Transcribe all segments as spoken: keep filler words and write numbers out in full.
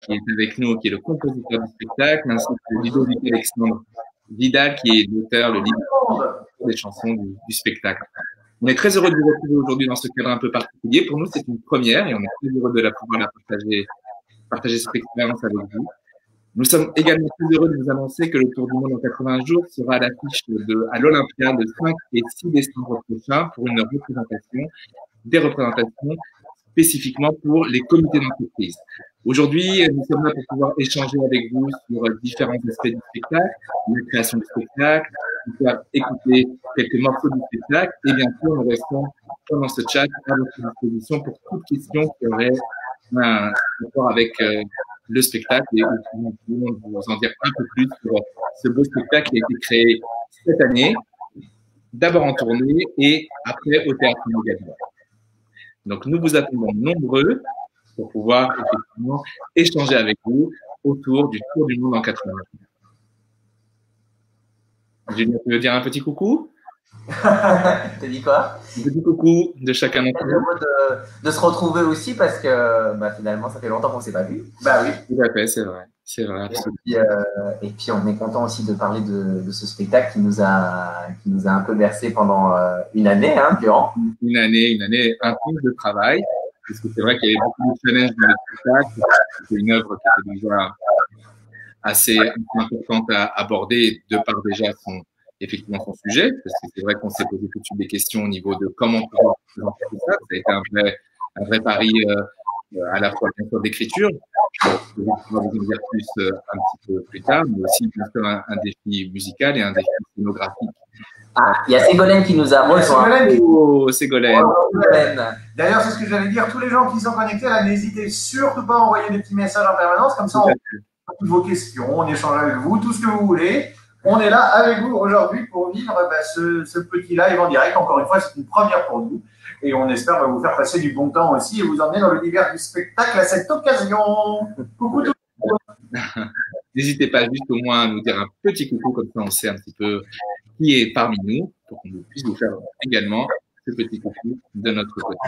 qui est avec nous, qui est le compositeur du spectacle, ainsi que Ludovic Alexandre Vidal, qui est l'auteur, le livre des chansons du, du spectacle. On est très heureux de vous retrouver aujourd'hui dans ce cadre un peu particulier. Pour nous, c'est une première et on est très heureux de la pouvoir la partager, partager cette expérience avec vous. Nous sommes également très heureux de vous annoncer que le Tour du Monde en quatre-vingts jours sera à l'affiche de, à l'Olympia le cinq et six décembre prochain pour une représentation, des représentations spécifiquement pour les comités d'entreprise. Aujourd'hui, nous sommes là pour pouvoir échanger avec vous sur différents aspects du spectacle, la création du spectacle, vous faire écouter quelques morceaux du spectacle et bien sûr, nous restons pendant ce chat à votre disposition pour toute question qui aurait un rapport avec euh, le spectacle et nous pouvons vous en dire un peu plus sur ce beau spectacle qui a été créé cette année, d'abord en tournée et après au Théâtre Mogador. Donc, nous vous attendons nombreux pour pouvoir effectivement échanger avec vous autour du Tour du Monde en quatre-vingts jours. Julien, tu veux dire un petit coucou? T'as dit quoi? Un petit coucou de chacun d'entre nous. De, de se retrouver aussi parce que bah, finalement, ça fait longtemps qu'on ne s'est pas vu. Bah oui, tout à fait, c'est vrai. C'est vrai, absolument. Et puis, euh, et puis, on est content aussi de parler de, de ce spectacle qui nous a, qui nous a un peu bercé pendant euh, une année, hein, durant. Une année, une année intense de travail, parce que c'est vrai qu'il y avait beaucoup de challenges dans le spectacle. C'était une œuvre qui était déjà assez importante à aborder de par déjà son, effectivement son sujet, parce que c'est vrai qu'on s'est posé tout de suite des questions au niveau de comment pouvoir présenter tout ça. Ça a été un vrai, un vrai pari euh, à la fois bien sûr d'écriture, je vais pouvoir vous en dire plus euh, un petit peu plus tard, mais aussi bien sûr un, un défi musical et un défi scénographique. Ah, il y a Ségolène qui nous a rejoint. Oh, Ségolène. Oh, d'ailleurs, c'est ce que j'allais dire. Tous les gens qui sont connectés là, n'hésitez surtout pas à envoyer des petits messages en permanence. Comme ça, on répond toutes vos questions, on échange avec vous, tout ce que vous voulez. On est là avec vous aujourd'hui pour vivre bah, ce, ce petit live en direct. Encore une fois, c'est une première pour nous. Et on espère bah, vous faire passer du bon temps aussi et vous emmener dans l'univers du spectacle à cette occasion. Coucou tout le monde. N'hésitez pas juste au moins à nous dire un petit coucou, comme ça on sait un petit peu qui est parmi nous, pour qu'on puisse vous faire également ce petit coucou de notre côté.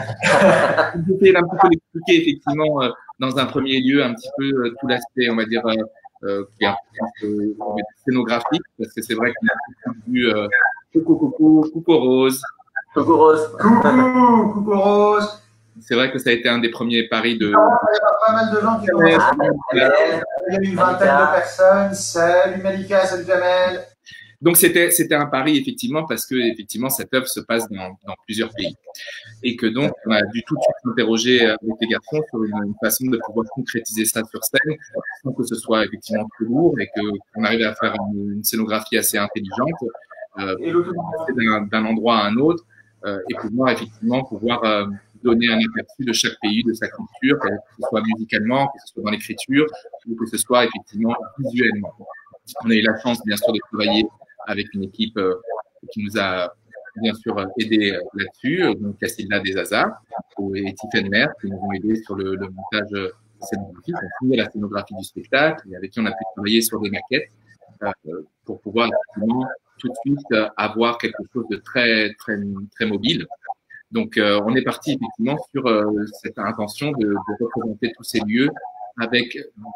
Je vais un petit peu expliquer effectivement euh, dans un premier lieu un petit peu euh, tout l'aspect, on va dire, euh, euh, qui est un peu euh, scénographique, parce que c'est vrai qu'on a tout vu euh, coucou, coucou, coucou Rose. Coucou Rose. Coucou, coucou Rose. C'est vrai que ça a été un des premiers paris de... Il y a pas mal de gens qui ont... Ah, il y a une vingtaine de personnes. Salut Malika, salut Jamel. Donc, c'était, c'était un pari, effectivement, parce que, effectivement, cette œuvre se passe dans, dans plusieurs pays. Et que donc, on a dû tout de suite s'interroger avec les garçons sur une, une façon de pouvoir concrétiser ça sur scène, sans que ce soit effectivement trop lourd et qu'on arrive à faire une, une scénographie assez intelligente, euh, d'un, d'un endroit à un autre, euh, et pouvoir, effectivement, pouvoir euh, donner un aperçu de chaque pays, de sa culture, que ce soit musicalement, que ce soit dans l'écriture, ou que ce soit, effectivement, visuellement. On a eu la chance, bien sûr, de travailler avec une équipe euh, qui nous a bien sûr aidé euh, là-dessus, euh, donc Cassila Desazars et Tiffany Mer qui nous ont aidés sur le, le montage euh, scénographique, on fait la scénographie du spectacle et avec qui on a pu travailler sur des maquettes euh, pour pouvoir effectivement tout de suite euh, avoir quelque chose de très très très mobile. Donc euh, on est parti effectivement sur euh, cette intention de, de représenter tous ces lieux avec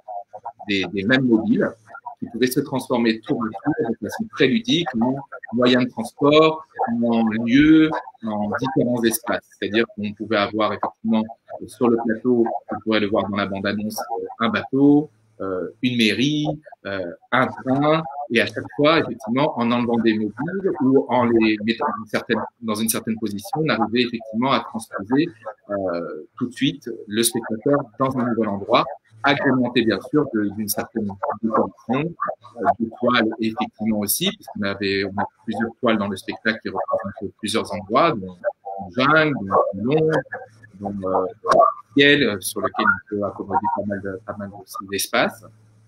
des, des mêmes mobiles qui pouvaient se transformer tour à tour de façon très ludique en moyens de transport, en lieux, en différents espaces. C'est-à-dire qu'on pouvait avoir effectivement sur le plateau, on pourrait le voir dans la bande-annonce, un bateau, euh, une mairie, euh, un train, et à chaque fois, effectivement, en enlevant des mobiles ou en les mettant dans une certaine, dans une certaine position, on arrivait effectivement à transposer euh, tout de suite le spectateur dans un nouvel endroit, agrémenté bien sûr d'une certaine décoration, euh, de toiles effectivement aussi, puisqu'on avait on a plusieurs toiles dans le spectacle qui représentent plusieurs endroits, dont une jungle, dont Londres, dont euh, ciel sur lequel on peut accommoder pas mal de, pas mal d'espace.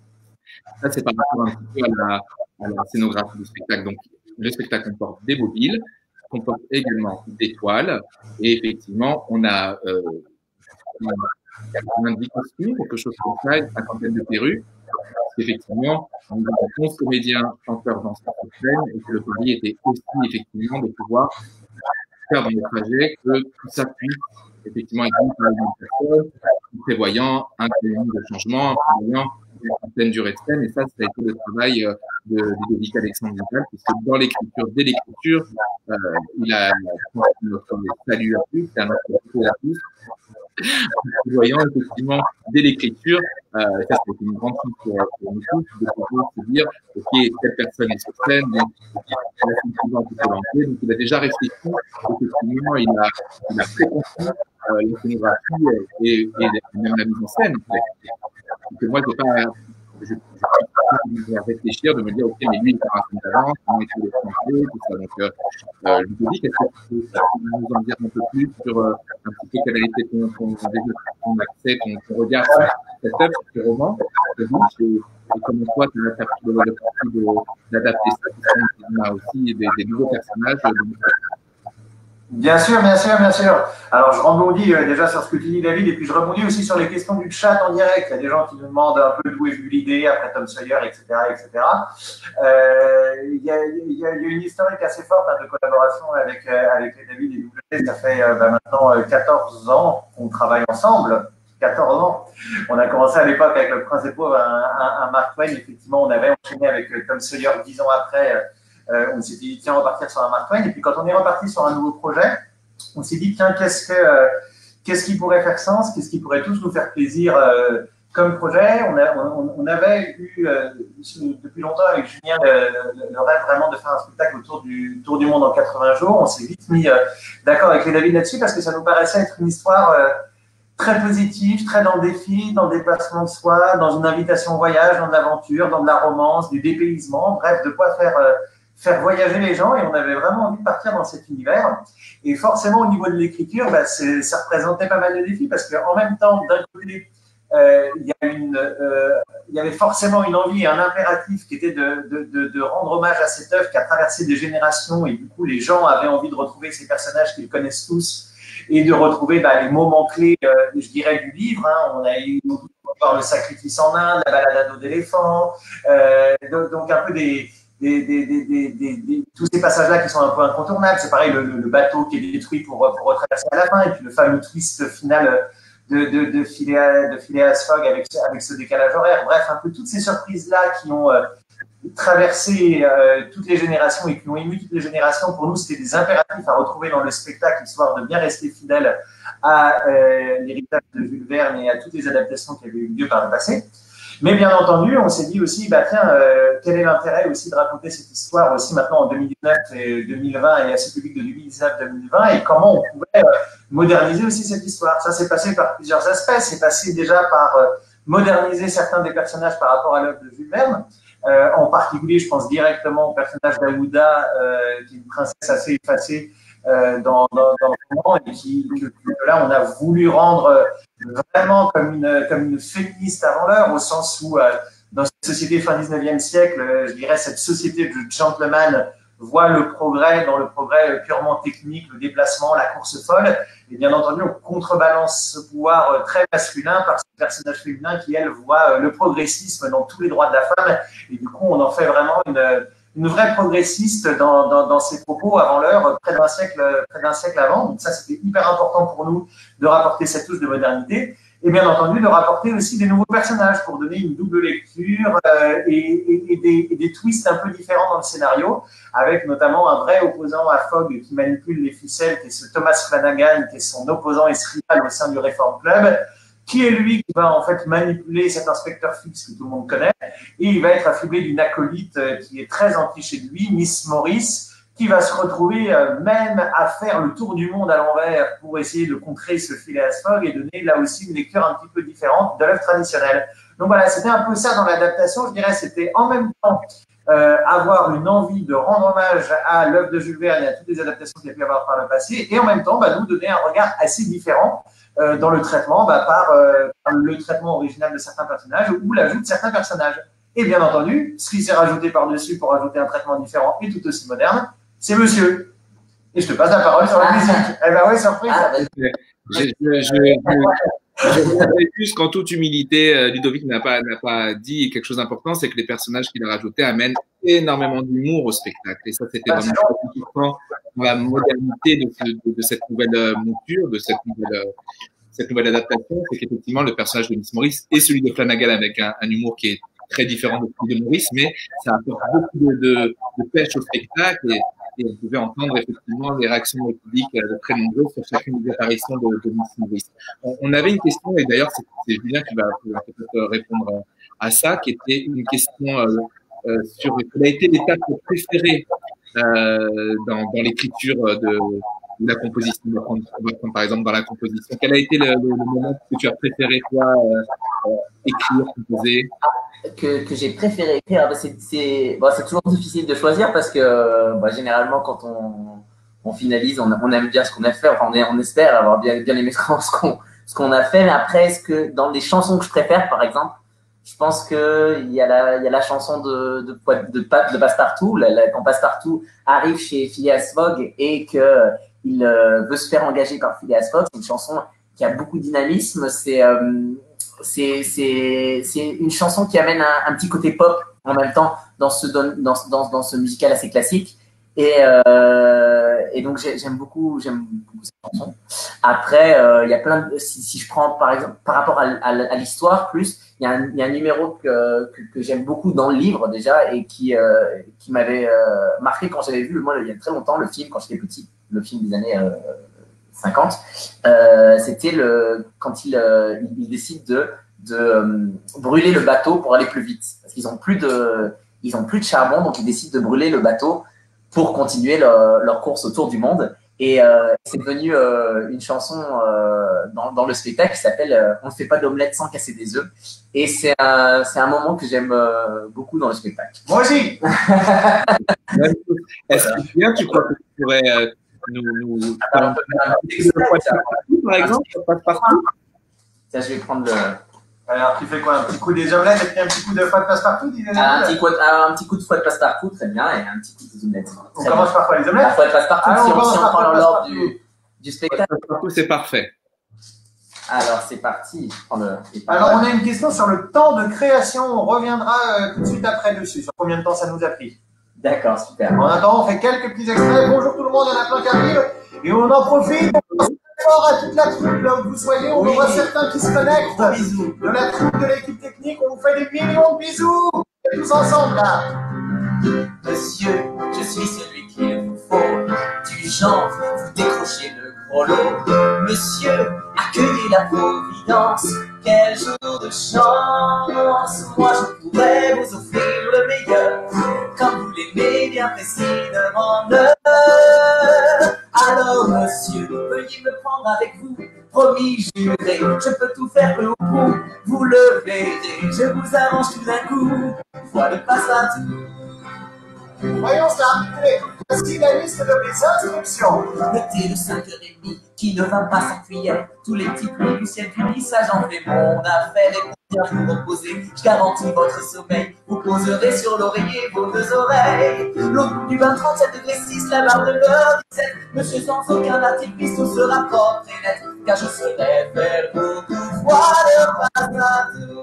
Ça c'est par rapport un petit peu à la, à la scénographie du spectacle. Donc le spectacle comporte des mobiles, comporte également des toiles, et effectivement on a euh, quatre-vingt-dix costumes, quelque chose comme ça, une cinquantaine de perruques. Effectivement, on a onze comédiens, chanteurs, danseurs sur scène, et que le pari était aussi effectivement de pouvoir faire dans le trajet que tout ça puisse effectivement être vu par les mêmes personnes, en prévoyant un minimum de changement, en prévoyant une certaine durée de scène. Et ça, ça a été le travail euh, de Ludovic Alexandre Vidal, puisque dans l'écriture, dès l'écriture, euh, il a notre salut à tous, c'est un notre à tous. En voyant effectivement dès l'écriture, euh, ça c'est une grande chose pour, pour nous tous, de pouvoir se dire, ok, telle personne est sur scène, donc la scène suivante est lancée, donc il a déjà réfléchi, effectivement, il a, il a préconçu euh, la scénographie et, et même la mise en scène. Donc moi, je n'ai pas, je, je, je réfléchir, de me dire, ok, mais lui, il fera un d'avance, comment il faut les français, tout ça. Donc, euh, euh, Ludovic, est-ce que tu peux nous en dire un peu plus sur euh, un petit peu quel a été ton, ton, ton accès, ton, ton regard sur cette œuvre, sur ce roman, et, et comment toi, tu as pris le parti d'adapter ça, puisqu'on a aussi des, des nouveaux personnages. Bien sûr, bien sûr, bien sûr. Alors, je rebondis euh, déjà sur ce que tu dis, David, et puis je rebondis aussi sur les questions du chat en direct. Il y a des gens qui nous demandent un peu d'où est venue l'idée, après Tom Sawyer, et cetera, et cetera. Euh, il, y a, il, y a, il y a une historique assez forte hein, de collaboration avec, euh, avec les David et W T. Ça fait euh, bah, maintenant euh, quatorze ans qu'on travaille ensemble. quatorze ans. On a commencé à l'époque avec Le Prince des Pauvres, un, un, un Mark Twain. Effectivement, on avait enchaîné avec euh, Tom Sawyer dix ans après. Euh, Euh, on s'est dit, tiens, on va repartir sur un Mark Twain. Et puis, quand on est reparti sur un nouveau projet, on s'est dit, tiens, qu'est-ce, que, euh, qu'est-ce qui pourrait faire sens? Qu'est-ce qui pourrait tous nous faire plaisir euh, comme projet? On, a, on, on avait eu, euh, depuis longtemps avec Julien, le, le, le rêve vraiment de faire un spectacle autour du Tour du monde en quatre-vingts jours. On s'est vite mis euh, d'accord avec les David là-dessus parce que ça nous paraissait être une histoire euh, très positive, très dans le défi, dans le déplacement de soi, dans une invitation au voyage, dans de l'aventure, dans de la romance, du dépaysement, bref, de quoi faire... Euh, faire voyager les gens et on avait vraiment envie de partir dans cet univers. Et forcément, au niveau de l'écriture, bah, c'est, ça représentait pas mal de défis parce qu'en même temps, d'un côté, euh, il, y a une, euh, il y avait forcément une envie et un impératif qui était de, de, de, de rendre hommage à cette œuvre qui a traversé des générations et du coup, les gens avaient envie de retrouver ces personnages qu'ils connaissent tous et de retrouver bah, les moments clés, euh, je dirais, du livre. Hein. On a eu le sacrifice en Inde, la balade à dos d'éléphant, euh, donc, donc un peu des... Des, des, des, des, des, des, tous ces passages-là qui sont un peu incontournables. C'est pareil, le, le bateau qui est détruit pour, pour retraverser à la fin, et puis le fameux twist final de, de, de, Phileas, de Phileas Fogg avec, avec ce décalage horaire. Bref, un peu toutes ces surprises-là qui ont euh, traversé euh, toutes les générations et qui ont ému toutes les générations. Pour nous, c'était des impératifs à retrouver dans le spectacle, histoire de bien rester fidèle à euh, l'héritage de Jules Verne et à toutes les adaptations qui avaient eu lieu par le passé. Mais bien entendu, on s'est dit aussi, bah tiens, euh, quel est l'intérêt aussi de raconter cette histoire aussi maintenant en deux mille dix-neuf et deux mille vingt et à ce public de deux mille dix-neuf deux mille vingt et comment on pouvait euh, moderniser aussi cette histoire. Ça s'est passé par plusieurs aspects. C'est passé déjà par euh, moderniser certains des personnages par rapport à l'œuvre de Jules Verne. Euh, en particulier, je pense directement au personnage d'Aouda, euh, qui est une princesse assez effacée euh, dans, dans, dans le roman et qui, que, que là, on a voulu rendre vraiment comme une, comme une féministe avant l'heure, au sens où, euh, dans cette société fin dix-neuvième siècle, euh, je dirais, cette société de gentleman voit le progrès dans le progrès purement technique, le déplacement, la course folle. Et bien entendu, on contrebalance ce pouvoir très masculin par ce personnage féminin qui, elle, voit le progressisme dans tous les droits de la femme. Et du coup, on en fait vraiment une, une vraie progressiste dans, dans, dans ses propos avant l'heure, près d'un siècle, près d'un siècle avant. Donc ça, c'était hyper important pour nous de rapporter cette touche de modernité. Et bien entendu, de rapporter aussi des nouveaux personnages pour donner une double lecture euh, et, et, et, des, et des twists un peu différents dans le scénario, avec notamment un vrai opposant à Fogg qui manipule les ficelles, qui est ce Thomas Flanagan, qui est son opposant et rival au sein du Reform Club, qui est lui qui va en fait manipuler cet inspecteur fixe que tout le monde connaît, et il va être affublé d'une acolyte qui est très anti chez lui, Miss Morris, qui va se retrouver euh, même à faire le tour du monde à l'envers pour essayer de contrer ce Phileas Fogg et donner là aussi une lecture un petit peu différente de l'œuvre traditionnelle. Donc voilà, c'était un peu ça dans l'adaptation, je dirais, c'était en même temps euh, avoir une envie de rendre hommage à l'œuvre de Jules Verne et à toutes les adaptations qu'il y a pu avoir par le passé, et en même temps bah, nous donner un regard assez différent euh, dans le traitement bah, par, euh, par le traitement original de certains personnages ou l'ajout de certains personnages. Et bien entendu, ce qui s'est rajouté par-dessus pour ajouter un traitement différent et tout aussi moderne, c'est monsieur. Et je te passe la parole sur la musique. Eh ben oui, surprise. Ah, je, je, je, je, je juste qu'en toute humilité, Ludovic n'a pas, n'a pas dit quelque chose d'important, c'est que les personnages qu'il a rajoutés amènent énormément d'humour au spectacle. Et ça, c'était vraiment important dans la modernité de, ce, de, de cette nouvelle monture, de cette nouvelle, cette nouvelle adaptation, c'est qu'effectivement, le personnage de Miss Maurice et celui de Flanagan avec un, un humour qui est très différent de celui de Maurice, mais ça apporte beaucoup de, de, de pêche au spectacle et, et on pouvait entendre effectivement les réactions du public euh, très nombreuses sur chacune des apparitions de, de Miss Maurice. On, on avait une question, et d'ailleurs, c'est Julien qui va peut-être répondre à ça, qui était une question euh, euh, sur quelle a été l'étape préférée euh, dans, dans l'écriture de la composition. On va prendre, on va prendre par exemple dans la composition. Quel a été le, le, le moment que tu as préféré, toi, euh, euh, écrire, composer? Que, que j'ai préféré écrire, c'est bon, toujours difficile de choisir parce que bah, généralement, quand on, on finalise, on, on aime bien ce qu'on a fait. Enfin, on, est, on espère avoir bien, bien aimé ce qu'on ce qu'on a fait. Mais après, est-ce que dans les chansons que je préfère, par exemple, je pense qu'il y, y a la chanson de, de, de, de, de Passepartout, la, la, quand Passepartout arrive chez Phileas Fogg et qu'il euh, veut se faire engager par Phileas Fogg. C'est une chanson qui a beaucoup de dynamisme. C'est euh, c'est une chanson qui amène un, un petit côté pop en même temps dans ce, dans, dans, dans, dans ce musical assez classique. Et, euh, et donc, j'aime beaucoup, j'aime beaucoup cette chanson. Après, euh, il y a plein de, si, si je prends par exemple, par rapport à, à, à l'histoire plus, il y a un, il y a un numéro que, que, que j'aime beaucoup dans le livre déjà et qui, euh, qui m'avait euh, marqué quand j'avais vu, moi, il y a très longtemps, le film, quand j'étais petit, le film des années euh, cinquante. Euh, C'était le, quand il, euh, il décide de, de euh, brûler le bateau pour aller plus vite. Parce qu'ils ont plus de, ils ont plus de charbon, donc ils décident de brûler le bateau pour continuer leur, leur course autour du monde. Et euh, c'est devenu euh, une chanson euh, dans, dans le spectacle qui s'appelle euh, « On ne fait pas d'omelette sans casser des œufs ». Et c'est un, c'est un moment que j'aime euh, beaucoup dans le spectacle. Moi aussi. Est-ce que bien, tu crois que tu pourrais euh, nous… nous... Ah, on peut faire un petit extrait, par exemple, Passepartout. Tiens, je vais prendre le… Alors, tu fais quoi? Un petit coup des omelettes et puis un petit coup de foie de Passepartout? Ah, un, petit coup de, un petit coup de foie de Passepartout, très bien, et un petit coup de omelettes. On commence par quoi, les omelettes? La foie de Passepartout, ah, si on, on, si on prend l'ordre du, du spectacle. Passepartout, c'est parfait. Alors, c'est parti. Le... Alors, on a une question sur le temps de création. On reviendra euh, tout de suite après dessus, sur combien de temps ça nous a pris. D'accord, super. En attendant, on fait quelques petits extraits. Bonjour tout le monde, il y en a plein qui arrivent. Et on en profite. Bonjour à toute la troupe, là où vous soyez. On oui. voit certains qui se connectent. Gros bisous. De la troupe, de l'équipe technique, on vous fait des millions de bisous. Et tous ensemble, là. Monsieur, je suis celui qu'il vous faut. Du genre, vous décrochez le gros lot. Monsieur, accueillez la providence. Quel jour de chance. Moi, je pourrais vous offrir le meilleur. Comme vous l'aimez bien précisément. Alors, monsieur, veuillez me prendre avec vous. Promis, juré, je peux tout faire au bout. Vous le verrez, je vous arrange tout d'un coup. Voilà le Passepartout. Voyons ça. Voici la liste de mes instructions. Notez le cinq heures trente qui ne va pas sans cuillère. Tous les petits prix du ciel public, ça j'en fais mon affaire. Et pour bien vous reposer, je garantis votre sommeil. Vous poserez sur l'oreiller vos deux oreilles. L'eau du bain trente-sept degrés six, la barre de beurre dix-sept. Monsieur sans aucun artifice, tout sera propre et net. Car je serai faire beaucoup froid de Passepartout.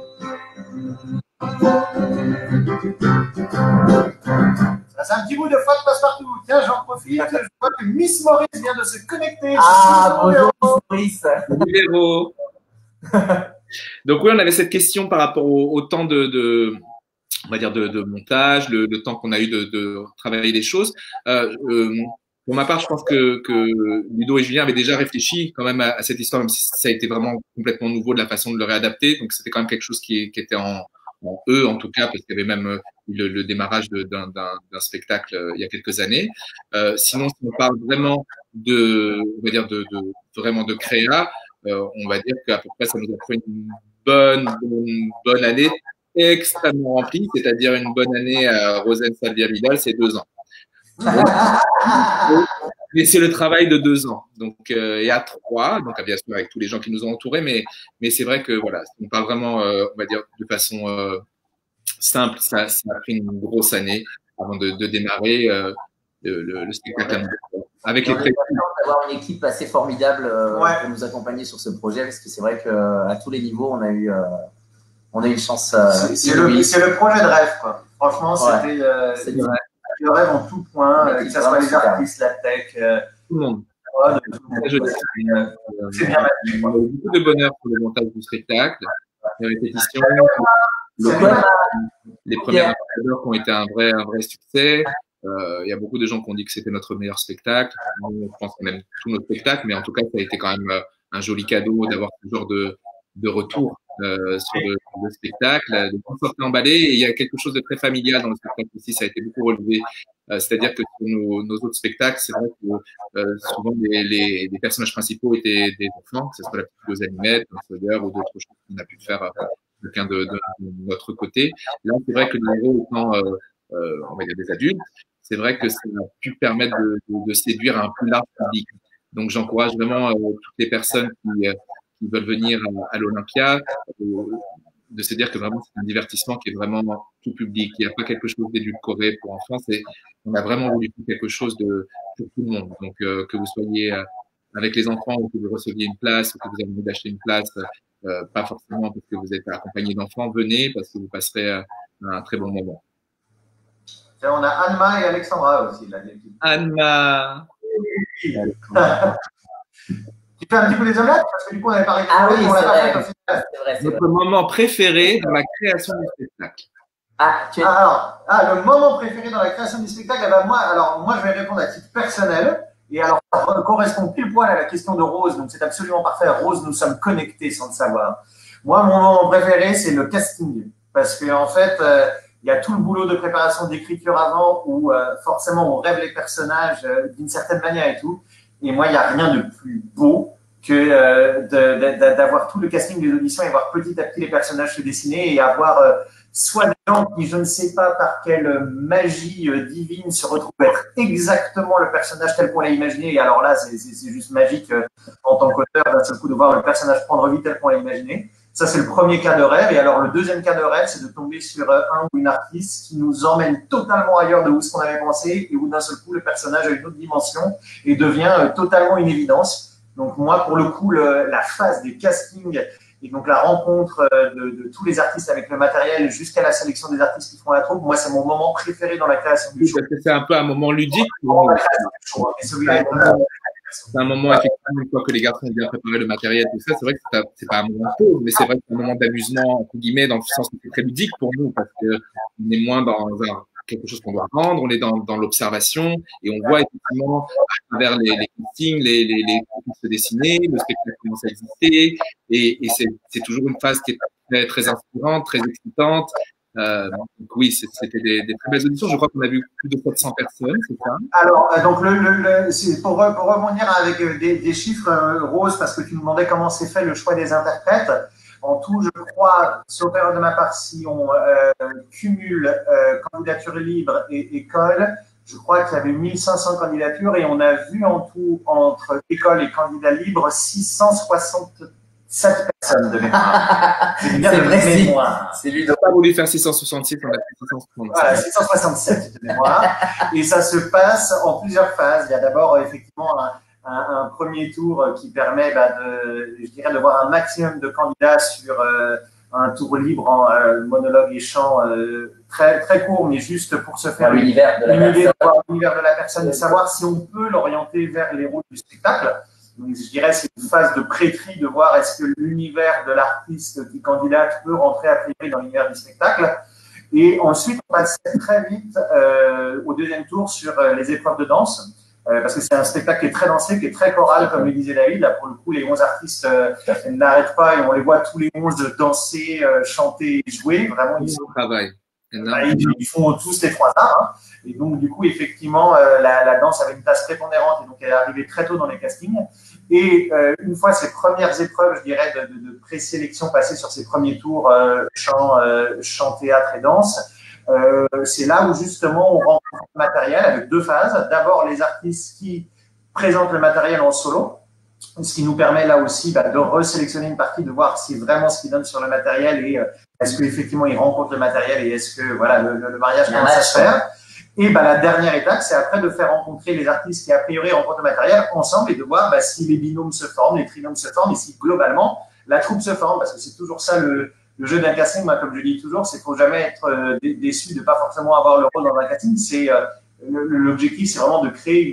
Ça, c'est un petit bout de foie de Passepartout. Tiens, j'en profite. Je vois que Miss Maurice vient de se connecter. Ah, bonjour Miss Maurice. Bonjour. Donc oui, on avait cette question par rapport au, au temps de, de, on va dire de, de montage, le, le temps qu'on a eu de, de travailler les choses. Euh, euh, pour ma part, je pense que, que Ludo et Julien avaient déjà réfléchi quand même à, à cette histoire, même si ça a été vraiment complètement nouveau de la façon de le réadapter. Donc c'était quand même quelque chose qui, qui était en, en eux en tout cas, parce qu'il y avait même le, le démarrage d'un spectacle euh, il y a quelques années. Euh, sinon, si on parle vraiment de, on va dire de, de vraiment de créa, euh, on va dire qu'à peu près ça nous a fait une bonne, bonne, bonne année extrêmement remplie, c'est-à-dire une bonne année à Rosen Salvia Vidal, c'est deux ans. Mais c'est le travail de deux ans, donc euh, et à trois, donc bien sûr avec tous les gens qui nous ont entourés, mais mais c'est vrai que voilà, on parle vraiment, euh, on va dire de façon euh, simple, ça, ça a pris une grosse année avant de, de démarrer euh, le, le, le spectacle. Avec les présidents. D'avoir une équipe assez formidable euh, ouais. pour nous accompagner sur ce projet, parce que c'est vrai qu'à tous les niveaux, on a eu, euh, on a eu une chance. Euh, c'est le, le projet de rêve, quoi. Franchement, c'était euh, le rêve en tout point, euh, que ce soit les artistes, la tech, euh, tout le monde. fun. Très joli. C'est bien matché. Il y a eu beaucoup de bonheur pour le montage du spectacle, les répétitions, le les premiers ambassadeurs qui ont été un vrai, un vrai succès. Euh, il y a beaucoup de gens qui ont dit que c'était notre meilleur spectacle. Nous, je pense qu'on aime tous nos spectacles, mais en tout cas, ça a été quand même un joli cadeau d'avoir ce genre de, de retour euh, sur le, le spectacle. De tout sortir emballé, et il y a quelque chose de très familial dans le spectacle aussi. Ça a été beaucoup relevé. Euh, C'est-à-dire que sur nos, nos autres spectacles, c'est vrai que euh, souvent les, les, les personnages principaux étaient des enfants, que ce soit la petite Rose Animette, un Sawyer ou d'autres choses qu'on a pu faire euh, chacun de, de, de notre côté. Là, c'est vrai que les héros étant, euh, euh, on va dire des adultes, c'est vrai que ça a pu permettre de, de, de séduire un plus large public. Donc, j'encourage vraiment euh, toutes les personnes qui, euh, qui veulent venir à, à l'Olympia euh, de se dire que vraiment c'est un divertissement qui est vraiment tout public. Il n'y a pas quelque chose d'édulcoré pour enfants. C'est, on a vraiment voulu faire quelque chose de pour tout le monde. Donc, euh, que vous soyez euh, avec les enfants ou que vous receviez une place ou que vous avez envie d'acheter une place, euh, pas forcément parce que vous êtes accompagné d'enfants, venez parce que vous passerez euh, un très bon moment. On a Anma et Alexandra aussi. Là, Anma. Tu fais un petit peu des omelettes parce que du coup on avait parlé. Ah oui, c'est vrai. C'est vrai Notre vrai. moment préféré dans la création du spectacle. Ah, tu es... alors, ah, le moment préféré dans la création du spectacle, eh ben moi, alors moi je vais répondre à titre personnel. Et alors, ça correspond pile poil à la question de Rose, donc c'est absolument parfait. Rose, nous sommes connectés sans le savoir. Moi, mon moment préféré, c'est le casting. Parce que en fait, euh, il y a tout le boulot de préparation d'écriture avant où euh, forcément on rêve les personnages euh, d'une certaine manière et tout. Et moi, il n'y a rien de plus beau que euh, d'avoir tout le casting des auditions et voir petit à petit les personnages se dessiner et avoir euh, soit des gens qui, je ne sais pas par quelle magie euh, divine, se retrouvent être exactement le personnage tel qu'on l'a imaginé. Et alors là, c'est juste magique euh, en tant qu'auteur, d'un seul coup, de voir le personnage prendre vie tel qu'on l'a imaginé. Ça, c'est le premier cas de rêve. Et alors, le deuxième cas de rêve, c'est de tomber sur un ou une artiste qui nous emmène totalement ailleurs de où ce qu'on avait pensé et où d'un seul coup, le personnage a une autre dimension et devient euh, totalement une évidence. Donc, moi, pour le coup, le, la phase des castings et donc la rencontre de, de tous les artistes avec le matériel jusqu'à la sélection des artistes qui font la troupe, moi, c'est mon moment préféré dans la création du show. C'est un peu un moment ludique. C'est un moment, effectivement, une fois que les garçons ont bien préparé le matériel, tout ça, c'est vrai que c'est pas un moment de pause, mais c'est vrai que c'est un moment d'amusement, entre guillemets, dans le sens que c'est très ludique pour nous, parce qu'on est moins dans un, quelque chose qu'on doit rendre, on est dans, dans l'observation, et on voit effectivement à travers les, les castings, les, les, les couples se dessiner, le spectacle commence à exister, et, et c'est toujours une phase qui est très, très inspirante, très excitante. Euh, donc oui, c'était des, des très belles auditions. Je crois qu'on a vu plus de sept cents personnes, c'est ça? Alors, euh, donc le, le, le pour, pour rebondir avec des, des chiffres, euh, Rose, parce que tu nous demandais comment s'est fait le choix des interprètes. En tout, je crois, sauf erreur de ma part, si on euh, cumule euh, candidature libre et école, je crois qu'il y avait mille cinq cents candidatures et on a vu en tout, entre école et candidat libre, six cent soixante-sept personnes de mémoire. C'est bien de mémoire. C'est lui. On n'a pas voulu faire six cent soixante-six, on a fait six cent soixante-sept. Voilà, six cent soixante-sept de mémoire. Et ça se passe en plusieurs phases. Il y a d'abord effectivement un, un, un premier tour qui permet bah, de, je dirais, de voir un maximum de candidats sur euh, un tour libre en euh, monologue et chant euh, très, très court, mais juste pour se faire l'univers de, de la personne et savoir si on peut l'orienter vers les rôles du spectacle. Donc, je dirais c'est une phase de pré-tri de voir est-ce que l'univers de l'artiste qui candidate peut rentrer a priori dans l'univers du spectacle. Et ensuite, on passe très vite euh, au deuxième tour sur euh, les épreuves de danse, euh, parce que c'est un spectacle qui est très dansé, qui est très choral, comme le disait David. Là, pour le coup, les onze artistes euh, n'arrêtent pas et on les voit tous les onze danser, euh, chanter et jouer. Vraiment, ils sont... travail. Bah, ils, ils font tous les trois arts. Hein. Et donc, du coup, effectivement, euh, la, la danse avait une place prépondérante et donc elle est arrivée très tôt dans les castings. Et euh, une fois ces premières épreuves, je dirais, de, de, de présélection passées sur ces premiers tours, euh, chant, euh, chant, théâtre et danse, euh, c'est là où justement on rencontre le matériel avec deux phases. D'abord, les artistes qui présentent le matériel en solo, ce qui nous permet là aussi bah, de resélectionner une partie, de voir si vraiment ce qu'ils donnent sur le matériel et euh, est-ce qu'effectivement ils rencontrent le matériel et est-ce que voilà, le, le mariage commence à se faire. Et bah, la dernière étape, c'est après de faire rencontrer les artistes qui a priori rencontrent le matériel ensemble et de voir bah, si les binômes se forment, les trinômes se forment et si globalement la troupe se forme, parce que c'est toujours ça le, le jeu d'un casting. Moi, comme je dis toujours, c'est qu'il ne faut jamais être euh, déçu de ne pas forcément avoir le rôle dans un casting. C'est euh, l'objectif, c'est vraiment de créer une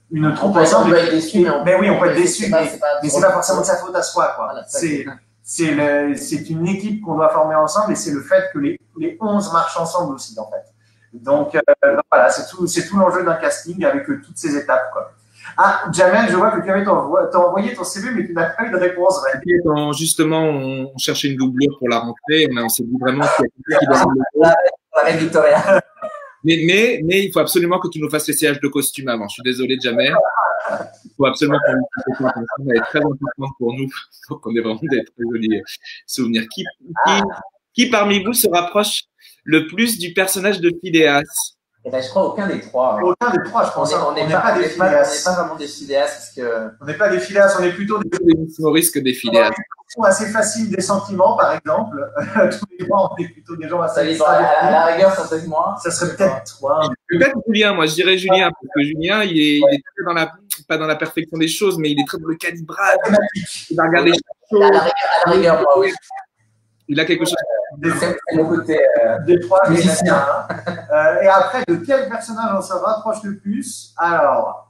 une troupe peut, ensemble. On peut être déçu, mais, on, mais oui, on peut être déçu, mais, c'est pas, mais c'est pas forcément de sa faute à soi, quoi. Voilà, c'est c'est le, c'est une équipe qu'on doit former ensemble et c'est le fait que les, les onze marchent ensemble aussi, en fait. Donc, euh, donc voilà, c'est tout, c'est tout l'enjeu d'un casting avec euh, toutes ces étapes, quoi. Ah, Jamel, je vois que tu avais envoyé ton C V, mais tu n'as pas eu de réponse. Ouais. Quand justement, on, on cherchait une doublure pour la rentrée, on, on s'est dit vraiment qu'il y a quelqu'un qui doit la reine Victoria. Mais, mais, mais il faut absolument que tu nous fasses l'essayage de costume avant. Je suis désolé, Jamel. Il faut absolument qu'on nous fasse ça. Ça va être très important pour nous, pour qu'on ait vraiment des très jolis souvenirs. Qui, qui, qui parmi vous se rapproche le plus du personnage de Phileas? Eh ben, je crois aucun des trois. Hein. Aucun des trois, je pense. On n'est pas, pas des Phileas. On n'est pas vraiment des Phileas parce que. On n'est pas des Phileas, on est plutôt des. Des Miss Maurice que des Phileas. On est assez facile des sentiments, par exemple. Tous les trois, on est plutôt des gens assez. Ça, à, à la rigueur, ça serait moi. Ça serait peut-être toi. Peut-être Julien, moi je dirais Julien, parce que Julien, il est, il est très dans la, pas dans la perfection des choses, mais il est très dans le calibrage. Il va regarder les choses. À la rigueur, à la rigueur moi, oui. Il a quelque chose. Des, c'est mon côté euh, des trois musiciens. Hein. euh, et après, de quel personnage on se rapproche le plus? Alors.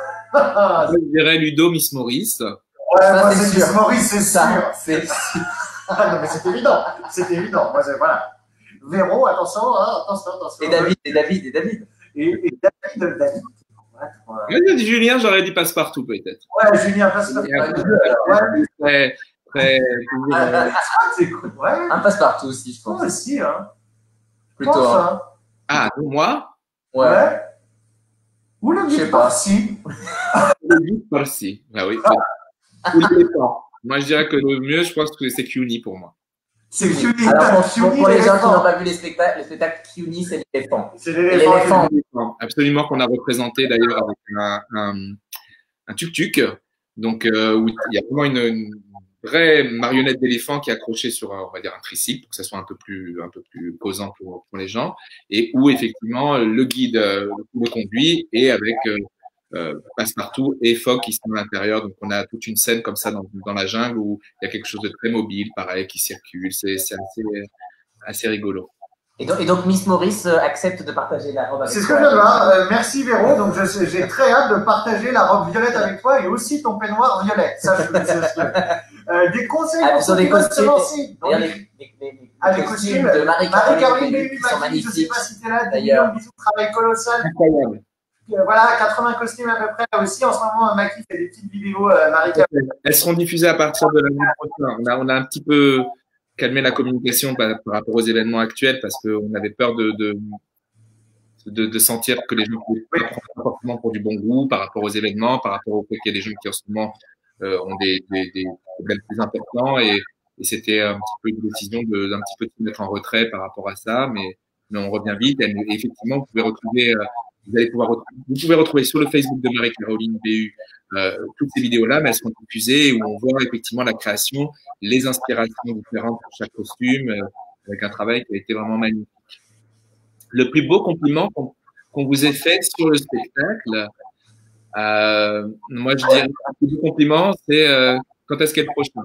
Je dirais Ludo, Miss Maurice. Ouais, ça, moi c'est Miss Maurice, c'est sûr. C'est sûr. Ah non, mais c'est évident. C'est évident. Moi, voilà. Véro, attention, hein, attention, attention. Et David, et David, et David. Et, et David, David. Ouais, ouais. Julien, j'aurais dit Passepartout peut-être. Ouais, Julien Passepartout. Ouais, très, très. Ah, c'est cool. Ouais. Un Passepartout aussi, je pense. Moi aussi, hein. Plutôt. Pense, hein. Hein. Ah, moi? Ouais. ouais. Ou le Guy Parsi. Le Guy Parsi. Ah oui. Ou l'éléphant. Moi, je dirais que le mieux, je pense que c'est Cuny pour moi. C'est Cuny. Alors, pour, pour, pour les gens qui n'ont pas vu les spectacles, le spectacle Cuny, c'est l'éléphant. C'est l'éléphant. Absolument, qu'on a représenté d'ailleurs avec un, un, un tuk-tuk. Donc, euh, où il y a vraiment une, une vraie marionnette d'éléphant qui est accrochée sur, on va dire, un tricycle pour que ça soit un peu plus, un peu plus causant pour, pour les gens. Et où, effectivement, le guide euh, le conduit et avec euh, euh, Passepartout et Fogg qui sont à l'intérieur. Donc, on a toute une scène comme ça dans, dans la jungle où il y a quelque chose de très mobile, pareil, qui circule. C'est assez, assez rigolo. Et donc, et donc, Miss Maurice euh, accepte de partager la robe avec toi. C'est ce que je viens de voir. Euh, merci Véro. Donc, j'ai très hâte de partager la robe violette avec toi et aussi ton peignoir violette. Ça, je euh, des conseils ah, pour ceux des qui veulent se lancer. Les, les, les, les, ah, les costumes de Marie-Caroline Béhu, qui sont magnifiques. Je ne sais pas si tu es là. D'ailleurs, bisous, travail colossal. Incroyable. Voilà, quatre-vingts costumes à peu près aussi. En ce moment, Maki fait des petites vidéos, euh, Marie-Caroline. Elles seront diffusées à partir de l'année prochaine. On a, on a un petit peu calmé la communication par, par rapport aux événements actuels parce qu'on avait peur de, de, de, de sentir que les gens ne pouvaient pas prendre forcément pour du bon goût par rapport aux événements, par rapport au fait qu'il y a des gens qui en ce moment euh, ont des, des, des problèmes plus importants et, et c'était un petit peu une décision de, d'un petit peu se mettre en retrait par rapport à ça, mais, mais on revient vite et, et effectivement, vous pouvez retrouver, euh, vous allez pouvoir retrouver, vous pouvez retrouver sur le Facebook de Marie-Caroline Béhu euh, toutes ces vidéos-là, mais elles seront diffusées où on voit effectivement la création, les inspirations différentes pour chaque costume, euh, avec un travail qui a été vraiment magnifique. Le plus beau compliment qu'on, qu'on vous ait fait sur le spectacle, euh, moi je dirais le plus beau compliment, c'est euh, quand est-ce qu'est le prochain?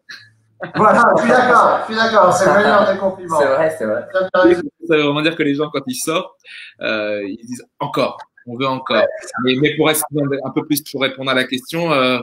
Voilà, je suis d'accord, je suis d'accord, c'est le meilleur des compliments. C'est vrai, c'est vrai. Ça veut vraiment dire que les gens, quand ils sortent, euh, ils disent encore, on veut encore. Mais, mais pour être un peu plus pour répondre à la question, euh,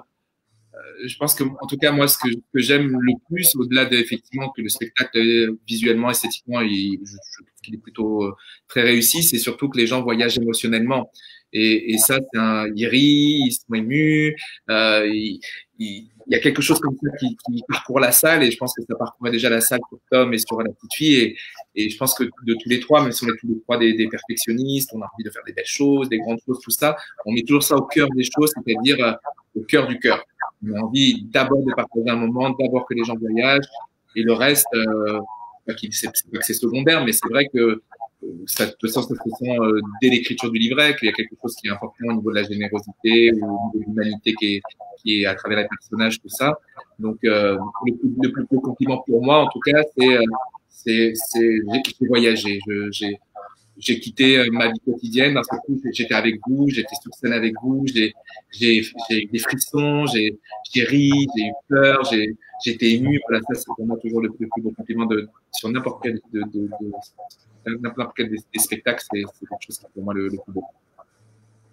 je pense que, en tout cas, moi, ce que, que j'aime le plus, au-delà de effectivement que le spectacle visuellement, esthétiquement, il, je, je trouve qu'il est plutôt euh, très réussi, c'est surtout que les gens voyagent émotionnellement. Et, et ça, c'est un, ils rient, ils sont émus, euh, il, il, il y a quelque chose comme ça qui, qui parcourt la salle, et je pense que ça parcourait déjà la salle pour Tom et sur la petite fille, et, et je pense que de tous les trois, même si on est tous les trois des, des perfectionnistes, on a envie de faire des belles choses, des grandes choses, tout ça, on met toujours ça au cœur des choses, c'est-à-dire euh, au cœur du cœur. On a envie d'abord de partager un moment, d'abord que les gens voyagent, et le reste, euh, c'est pas que c'est secondaire, mais c'est vrai que ça te sent, ça se sent euh, dès l'écriture du livret qu'il y a quelque chose qui est important au niveau de la générosité, ou au niveau de l'humanité qui est, qui est à travers les personnages, tout ça. Donc, euh, le, plus, le plus beau compliment pour moi, en tout cas, c'est, euh, c'est, c'est, j'ai voyagé. Je, j'ai, j'ai quitté euh, ma vie quotidienne. D'un seul coup, j'étais avec vous, j'étais sur scène avec vous, j'ai, j'ai, j'ai eu des frissons, j'ai, j'ai ri, j'ai eu peur, j'ai, j'étais ému. Voilà, ça, c'est pour moi toujours le, le plus beau compliment de, sur n'importe quel de, de, de, de n'importe quel des, des spectacles, c'est, c'est quelque chose qui est pour moi le, le plus beau.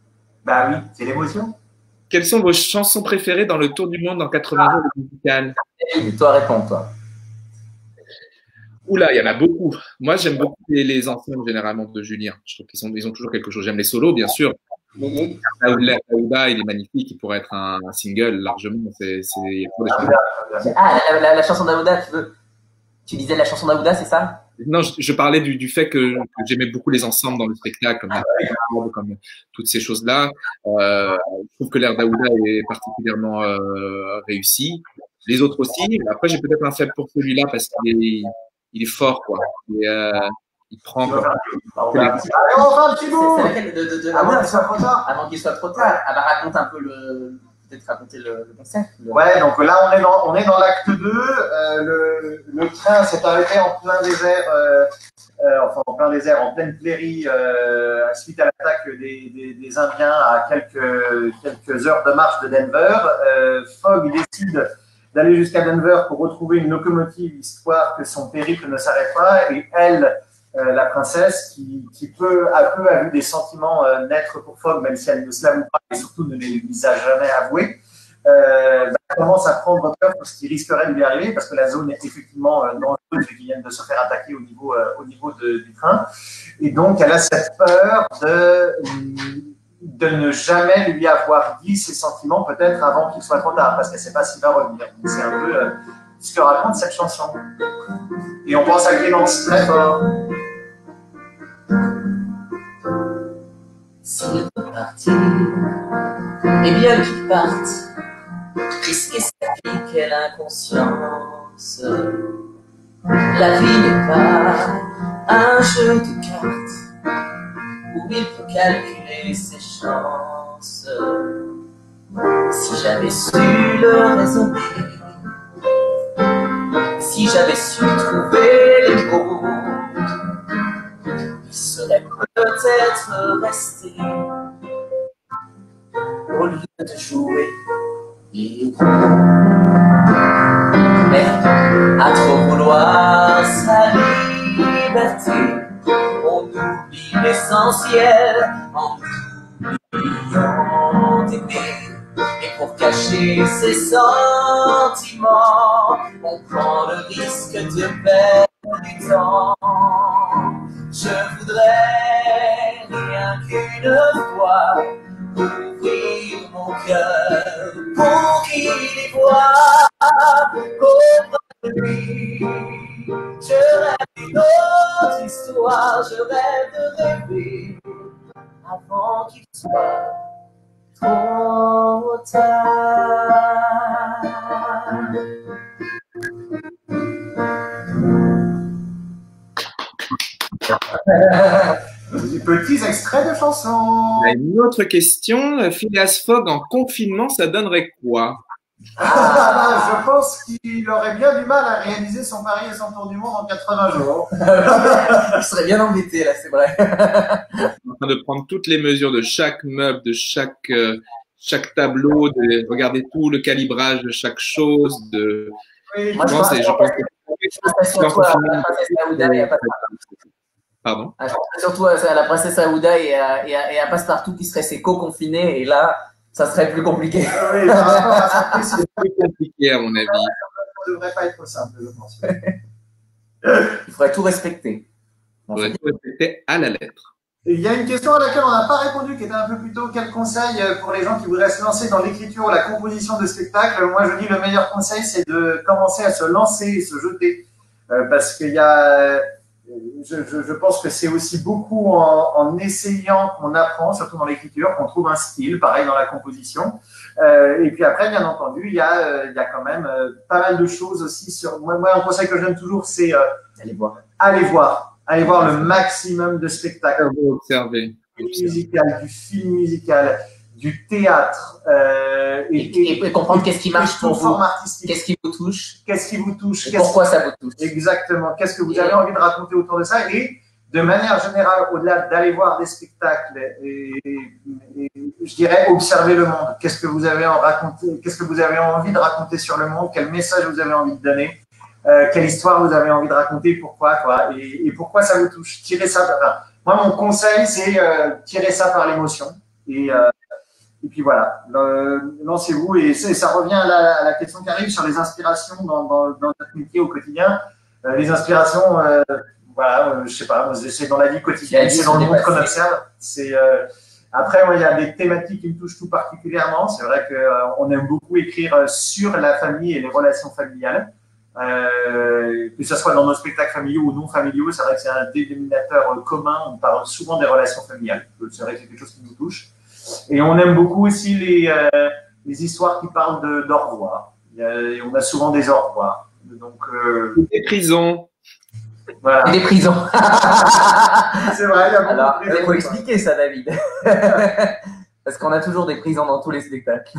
Bah oui, c'est l'émotion. Quelles sont vos chansons préférées dans le tour du monde en quatre-vingts jours de musical? Et toi, réponds, toi. Oula, il y en a beaucoup. Moi, j'aime beaucoup les, les ensembles généralement de Julien. Je trouve qu'ils sont, ils ont toujours quelque chose. J'aime les solos, bien sûr. Lily. Aouda, il est magnifique. Il pourrait être un, un single largement. C'est, c'est, il y a trop de choses. Ah, la, la, la chanson d'Aouda, tu veux Tu disais la chanson d'Aouda, c'est ça? Non, je, je parlais du, du fait que, que j'aimais beaucoup les ensembles dans le spectacle, comme, comme toutes ces choses-là. Euh, je trouve que l'air d'Aouda est particulièrement euh, réussi. Les autres aussi. Après, j'ai peut-être un faible pour celui-là parce qu'il est, il est fort, quoi. Et, euh, il prend. Quoi. Allez, on va un petit bout. C'est laquelle de, de, de Avant qu'il soit trop tard. Avant qu'il soit trop tard. Ah bah raconte un peu le. Peut-être raconter le, le concept. Le... Ouais, donc là on est dans, on est dans l'acte deux. Euh, le, le train s'est arrêté en plein désert, euh, euh, enfin en plein désert, en pleine prairie, euh, suite à l'attaque des, des, des Indiens à quelques, quelques heures de marche de Denver. Euh, Fogg décide d'aller jusqu'à Denver pour retrouver une locomotive, histoire que son périple ne s'arrête pas. Et elle, euh, la princesse, qui, qui peu à peu a eu des sentiments euh, naître pour Fogg, même si elle ne se l'avoue pas et surtout ne les lui a jamais avoués, euh, bah, commence à prendre peur pour ce qui risquerait de lui arriver, parce que la zone est effectivement euh, dangereuse et qu'ils viennent de se faire attaquer au niveau, euh, au niveau de, du train. Et donc, elle a cette peur de, de ne jamais lui avoir dit ses sentiments, peut-être avant qu'il soit trop tard, parce qu'elle ne sait pas s'il va revenir. Donc, c'est un peu euh, ce que raconte cette chanson. Et on pense à Clémence très fort. S'il veut partir, eh bien qu'il parte. Risquer sa vie, quelle inconscience. La vie n'est pas un jeu de cartes où il peut calculer ses chances. Si j'avais su le raisonner, si j'avais su trouver les mots, il serait peut-être resté au lieu de jouer les gros. Mais à trop vouloir sa liberté, on oublie l'essentiel en oubliant d'aimer. Et pour cacher ses sentiments, on prend le risque de perdre du temps. Je voudrais rien qu'une fois ouvrir mon cœur pour qu'il y voie qu'auprès de lui. Je rêve d'une autre histoire, je rêve de rêver avant qu'il soit trop tard. Petits extraits de chansons. Une autre question. Phileas Fogg en confinement, ça donnerait quoi? Ah, je pense qu'il aurait bien du mal à réaliser son pari et son tour du monde en quatre-vingts jours. Il serait bien embêté là, c'est vrai. En train de prendre toutes les mesures de chaque meuble, de chaque, euh, chaque tableau, de regarder tout le calibrage de chaque chose. De... Oui, Moi, je pense, je pense surtout à la princesse Aouda et à Passepartout. Pardon? Je pense surtout à la princesse Aouda et à, et à, et à Passepartout qui seraient ses co-confinés, et là, ça serait plus compliqué. Oui, par rapport à ça, c'est plus compliqué à mon avis. Ça ne devrait pas être simple, je pense. Il faudrait tout respecter. Il faudrait tout respecter à la lettre. Il y a une question à laquelle on n'a pas répondu, qui était un peu plus tôt. Quel conseil pour les gens qui voudraient se lancer dans l'écriture ou la composition de spectacles? Moi, je dis le meilleur conseil, c'est de commencer à se lancer et se jeter. Euh, parce qu'il y a... Je, je, je pense que c'est aussi beaucoup en, en essayant qu'on apprend, surtout dans l'écriture, qu'on trouve un style, pareil dans la composition. Euh, et puis après, bien entendu, il y a, euh, il y a quand même euh, pas mal de choses aussi. Sur... Moi, moi un conseil que je donne toujours, c'est euh, allez voir. Allez voir. Allez voir le maximum de spectacles. Observer. Du musical, du film musical, du théâtre. Euh, et, et, et comprendre qu'est-ce qui marche pour vous. Qu'est-ce qui vous touche. Qu'est-ce qui vous touche. Et pourquoi ça vous touche. Exactement. Qu'est-ce que vous avez envie de raconter autour de ça. Et de manière générale, au-delà d'aller voir des spectacles, et, et, et, je dirais observer le monde. Qu'est-ce que vous avez en raconter, qu'est-ce que vous avez envie de raconter sur le monde. Quel message vous avez envie de donner. Euh, quelle histoire vous avez envie de raconter, pourquoi, quoi, et, et pourquoi ça vous touche. Tirez ça. Enfin, moi, mon conseil, c'est euh, tirer ça par l'émotion. Et, euh, Et puis voilà, lancez-vous. Et ça revient à la, à la question qui arrive sur les inspirations dans, dans, dans notre métier au quotidien. Euh, les inspirations, euh, voilà, euh, je sais pas, c'est dans la vie quotidienne, c'est dans le monde qu'on observe. C'est euh, après, moi, il y a des thématiques qui me touchent tout particulièrement. C'est vrai qu'on euh, aime beaucoup écrire sur la famille et les relations familiales. Euh, que ce soit dans nos spectacles familiaux ou non familiaux, c'est vrai que c'est un dénominateur commun. On parle souvent des relations familiales. C'est vrai que c'est quelque chose qui nous touche. Et on aime beaucoup aussi les, euh, les histoires qui parlent de, d'au revoir. Il y a, on a souvent des au revoir. Donc, euh, des prisons. Voilà. Et des prisons. C'est vrai, il y a beaucoup Alors, de prisons. il faut expliquer ça, David. Parce qu'on a toujours des prisons dans tous les spectacles.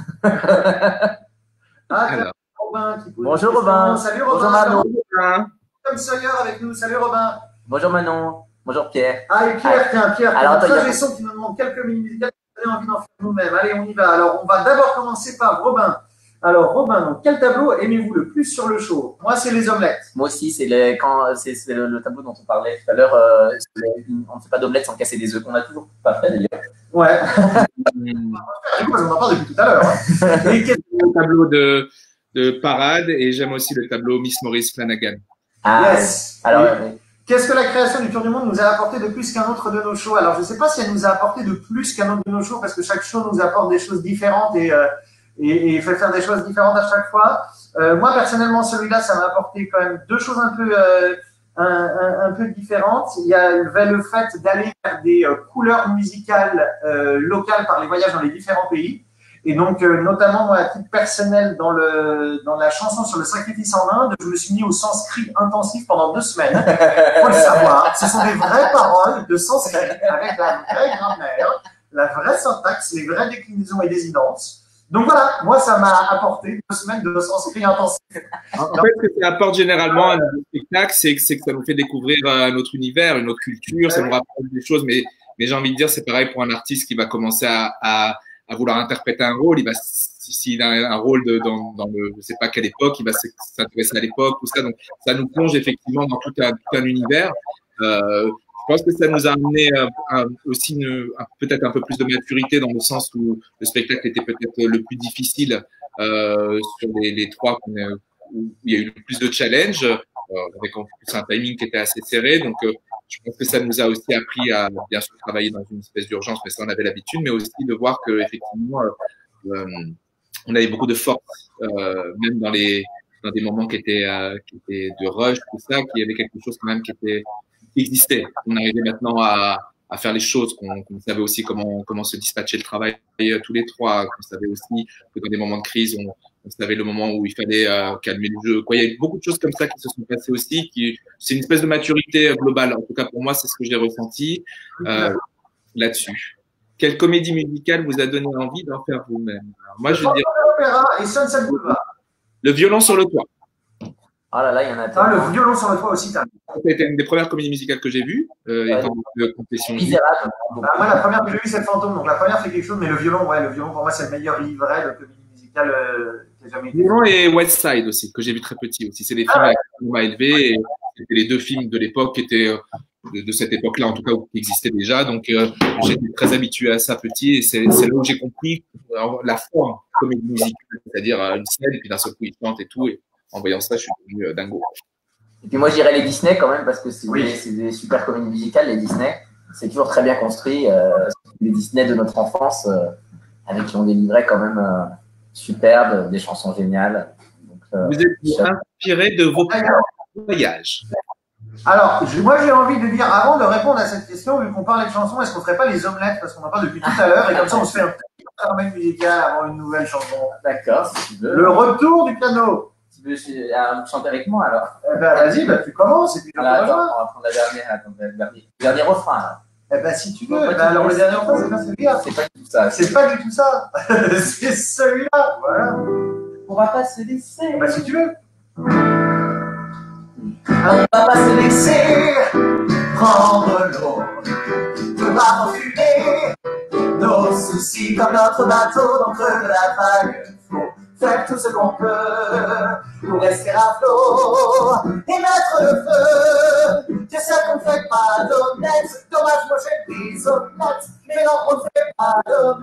Ah, Alors. Robin qui pose Bonjour Robin. Salut Robin. Bonjour Manon. Tom Sawyer avec nous. Salut Robin. Bonjour Manon. Bonjour Pierre. Ah, et Pierre, ah. tiens, Pierre. Alors, Pierre Gesson qui nous demande quelques mini musicales. On a envie d'en faire nous-mêmes. Allez, on y va. Alors, on va d'abord commencer par Robin. Alors, Robin, donc, quel tableau aimez-vous le plus sur le show? Moi, c'est les omelettes. Moi aussi, c'est le, le, le tableau dont on parlait tout à l'heure. Euh, on ne fait pas d'omelettes sans casser des œufs, qu'on n'a toujours pas fait d'ailleurs. Ouais. On en parle depuis tout à l'heure. Hein. Et quel le tableau de, de Parade, et j'aime aussi le tableau Miss Maurice Flanagan. Ah, yes. Alors, oui. Qu'est-ce que la création du Tour du Monde nous a apporté de plus qu'un autre de nos shows? Alors, je ne sais pas si elle nous a apporté de plus qu'un autre de nos shows, parce que chaque show nous apporte des choses différentes et, euh, et, et fait faire des choses différentes à chaque fois. Euh, moi, personnellement, celui-là, ça m'a apporté quand même deux choses un peu, euh, un, un, un peu différentes. Il y avait le fait d'aller vers des euh, couleurs musicales euh, locales par les voyages dans les différents pays. Et donc, euh, notamment, moi, à titre personnel, dans, le, dans la chanson sur le sacrifice en Inde, je me suis mis au sanskrit intensif pendant deux semaines. Il faut le savoir. Ce sont des vraies paroles de sanskrit avec la vraie grammaire, la vraie syntaxe, les vraies déclinaisons et désinences. Donc voilà, moi, ça m'a apporté deux semaines de sanskrit intensif. En fait, ce que ça apporte généralement à un spectacle, c'est que, que ça nous fait découvrir un autre univers, une autre culture, ça nous rapproche des choses. Mais, mais j'ai envie de dire, c'est pareil pour un artiste qui va commencer à, à à vouloir interpréter un rôle, il va, s'il a un rôle de, dans, dans le, je sais pas quelle époque, il va s'intéresser à l'époque, tout ça. Donc, ça nous plonge effectivement dans tout un, tout un univers. Euh, je pense que ça nous a amené euh, un, aussi peut-être un peu plus de maturité dans le sens où le spectacle était peut-être le plus difficile euh, sur les, les trois, où il y a eu le plus de challenges, euh, avec en plus un timing qui était assez serré. Donc, euh, je pense que ça nous a aussi appris à bien sûr travailler dans une espèce d'urgence, mais ça on avait l'habitude, mais aussi de voir que effectivement euh, on avait beaucoup de force, euh, même dans les dans des moments qui étaient euh, qui étaient de rush, tout ça, qu'il y avait quelque chose quand même qui était qui existait. On arrivait maintenant à à faire les choses, qu'on qu'on savait aussi comment comment se dispatcher le travail tous les trois, qu'on savait aussi que dans des moments de crise, on on savait le moment où il fallait euh, calmer le jeu. Quoi, il y a beaucoup de choses comme ça qui se sont passées aussi. Qui, c'est une espèce de maturité globale. En tout cas, pour moi, c'est ce que j'ai ressenti euh, là-dessus. Quelle comédie musicale vous a donné envie d'en faire vous-même? Moi, je veux dire. Et Sunset Boulevard. Le violon sur le toit. Oh là là, il y en a tellement. Ah, le violon sur le toit aussi, t'as. C'était une des premières comédies musicales que j'ai vues. Euh, ouais. Étant de confession. Misérable. Bah, moi, la première que j'ai vue, c'est le Fantôme. Donc, la première fait quelque chose, mais le violon, ouais, le violon, pour moi, c'est le meilleur livret de comédie musicale euh, qui a jamais été. Violon et West Side aussi, que j'ai vu très petit aussi. C'est des films ah, ouais. qui m'ont élevé. Et c'était les deux films de l'époque qui étaient, de, de cette époque-là, en tout cas, qui existaient déjà. Donc, euh, j'étais très habitué à ça petit. Et c'est là où j'ai compris la forme comédie musicale, c'est-à-dire une scène, et puis d'un seul coup, ils chantent et tout. Et en voyant ça, je suis devenu euh, dingo. Et puis moi, je dirais les Disney quand même, parce que c'est oui. des, des super comédies musicales, les Disney. C'est toujours très bien construit. Euh, les Disney de notre enfance, euh, avec qui ont des livrets quand même euh, superbes, des chansons géniales. Donc, euh, vous êtes inspiré de vos voyages? Alors, je, moi, j'ai envie de dire, avant de répondre à cette question, vu qu'on parlait de chansons, est-ce qu'on ne ferait pas les omelettes? Parce qu'on en parle depuis tout à l'heure, et comme ça, on se fait un petit intermède musical avant une nouvelle chanson. D'accord, si tu veux. Le retour du piano. Tu veux euh, chanter avec moi alors? Eh ben, vas-y, bah, tu commences et puis je alors, attends, on va prendre la dernière, attends, le dernier, le dernier refrain. Là. Eh ben, si tu veux, ben, alors le dernier refrain, c'est pas celui-là. C'est pas du tout ça. C'est pas du tout ça. C'est celui-là, voilà. On va pas se laisser. Eh ben, si tu veux. On va pas se laisser prendre l'eau. On va refumer nos soucis comme notre bateau dans le creux de la vague. Faut faire tout ce qu'on peut pour rester à flot et mettre le feu. C'est ça qu'on fait pas d'honnête. Dommage, moi j'ai pris honnête. Mais non, on ne fait de